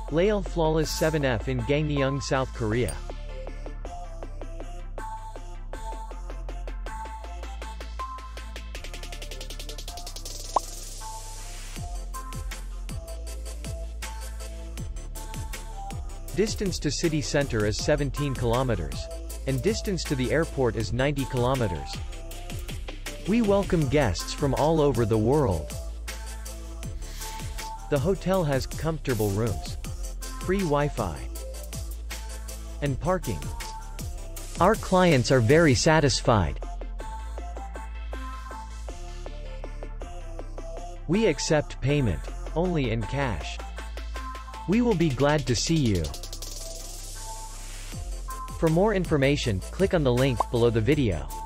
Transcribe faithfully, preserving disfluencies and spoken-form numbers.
Lail Flawless seven F in Gangneung, South Korea. Distance to city center is seventeen kilometers. And distance to the airport is ninety kilometers. We welcome guests from all over the world. The hotel has comfortable rooms, free Wi-Fi, and parking. Our clients are very satisfied. We accept payment only in cash. We will be glad to see you. For more information, click on the link below the video.